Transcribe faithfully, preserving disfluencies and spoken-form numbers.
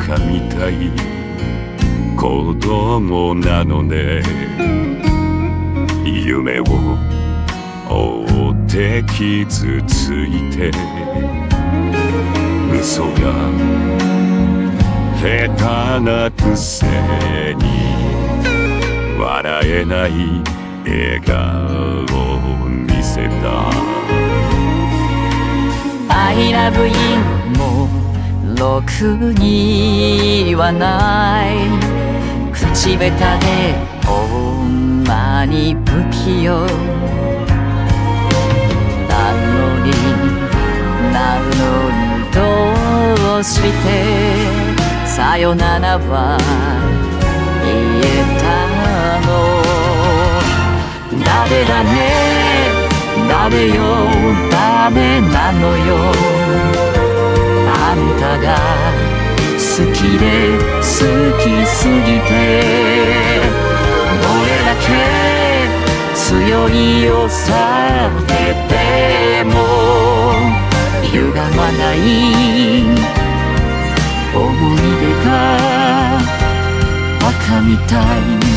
カみたい子供なのね。夢を追って傷ついて嘘が下手なくせに笑えない笑顔を見せた。 I love you もろくにはない。口下手でほんまに不器用なのになのにどうしてさよならは言えたの。誰だね誰よダメなのよ。あんたが好きで好きすぎてどれだけ強いをされても歪まない思い出がバカみたい